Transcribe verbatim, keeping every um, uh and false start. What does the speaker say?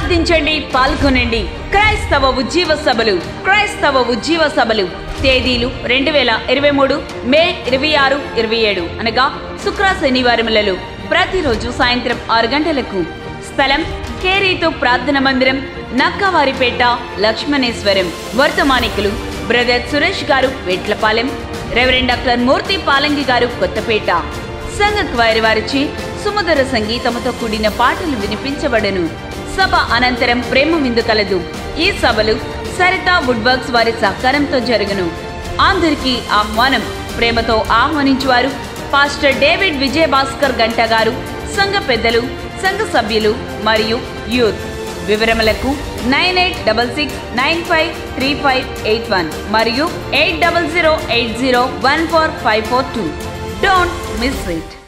ప్రార్థించండి, పాల్గొనండి. క్రైస్తవ ఉజ్జీవ సభలు క్రైస్తవ ఉజ్జీవ సభలు తేదీలు రెండు వేల ఇరవై మూడు మే ఇరవై ఆరు ఇరవై ఏడు అనగా శుక్ర శనివారములలో ప్రతిరోజు సాయంత్రం ఆరు గంటలకు. స్థలం కేరీతో ప్రార్థన మందిరం, నక్కవారిపేట, లక్ష్మణేశ్వరం. వర్తమానికులు బ్రదర్ సురేష్ గారు వెట్లపాలెం, రెవరెండ్ డాక్టర్ మూర్తి పాలంగి గారు కొత్తపేట. సంఘ క్వైర్ వారిచి సుమధుర సంగీతముతో కూడిన పాటలు వినిపించబడను. సభ అనంతరం ప్రేమ విందు కలదు. ఈ సభలు సరితా వుడ్ వర్క్స్ వారి సహకారంతో జరుగును. అందరికీ ఆహ్వానం. ప్రేమతో ఆహ్వానించువారు పాస్టర్ డేవిడ్ విజయ భాస్కర్ గంట గారు, సంఘ పెద్దలు, సంఘ సభ్యులు మరియు యూత్. వివరములకు nine eight double six nine five three five eight one మరియు eight double zero eight zero one four five four two. Don't miss it.